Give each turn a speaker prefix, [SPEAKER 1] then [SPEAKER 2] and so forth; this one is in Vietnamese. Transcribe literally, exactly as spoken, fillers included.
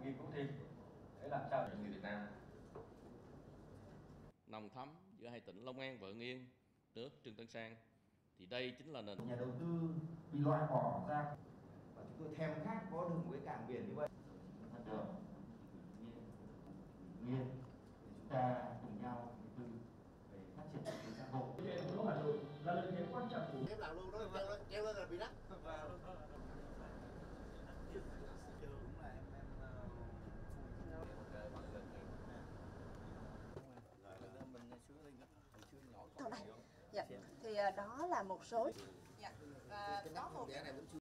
[SPEAKER 1] nghiên cứu thêm để làm sao để người Việt Nam
[SPEAKER 2] nồng thắm giữa hai tỉnh Long An và Hưng Yên, nước Trương Tấn Sang, thì đây chính là nền
[SPEAKER 3] nhà đầu tư bị loại bỏ ra,
[SPEAKER 4] và chúng tôi thèm khát có được một cái cảng biển như vậy.
[SPEAKER 3] Thật được nhiên nhiên để chúng ta cùng nhau đầu tư về phát triển kinh tế xã hội.
[SPEAKER 1] Thành phố Hà Nội là lợi thế quan trọng của
[SPEAKER 5] em làm luôn đó, treo lên treo lên là bị đắt.
[SPEAKER 6] Dạ, thì đó là một số. Dạ, và có một